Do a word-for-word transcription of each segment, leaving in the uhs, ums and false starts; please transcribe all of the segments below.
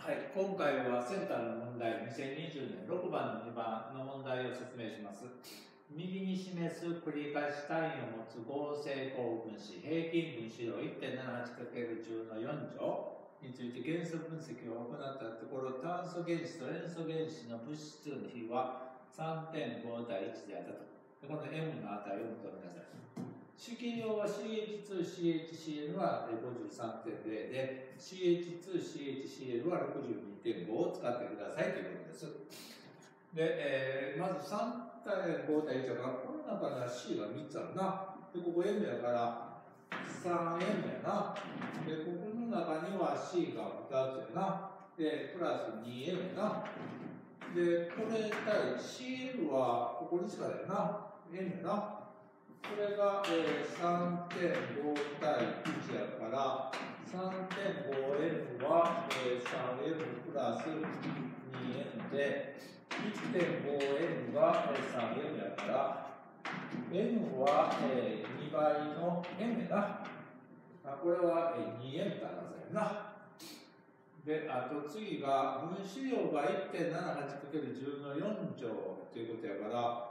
はい、今回はセンターの問題にせんにじゅうねんろくばんのにばんの問題を説明します。右に示す繰り返し単位を持つ合成項分子平均分子量 いってんななはちかけるじゅう のよん乗について元素分析を行ったところ、炭素原子と塩素原子の物質の比は さんてんご 対いちであったと。でこの M の値を求めなさい。式量は シーエイチツーシーエイチシーエル は ごじゅうさんてんゼロ で シーエイチツーシーエイチシーエル は ろくじゅうにてんご を使ってくださいということです。で、えー、まず さんてんご 対いちだから、この中には C がみっつあるな。で、ここ M やから さんエム やな。で、ここの中には C がふたつやな。で、プラス にエム やな。で、これ対 シーエル はここにしかだよな。M やな。これが、えー、さんてんご 対いちやから、さんてんごエム は、えー、さんエム プラス にエム で、いってんごエム が、えー、さんエム やから、M は、えー、にばいの M やな。あこれは、えー、にエム って話やな。で、あと次が、分子量が いってんななはちかけるじゅう のよん乗ということやから、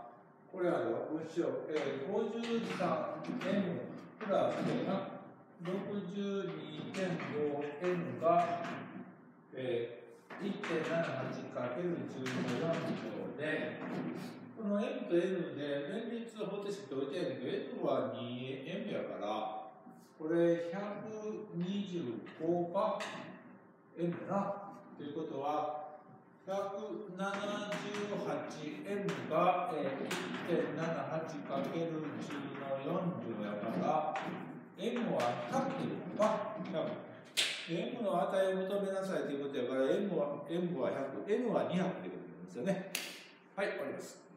これは分子量、えー、ごじゅうさんエム プラスなろくじゅうにてんごエム が、えー、いってんななはちかけるじゅう のよん乗で、この M と N で連立方程式って置いてあるけど、N は にエム やから、これひゃくにじゅうごばエム やな。ということは、ひゃくななじゅうはちエム が、えー、いってんななはちかけるじゅう のよん乗やから、M はひゃくっていうのか ひゃく。M の値を求めなさいということやから、M は、M はひゃく、N はにひゃくということなんですよね。はい、終わります。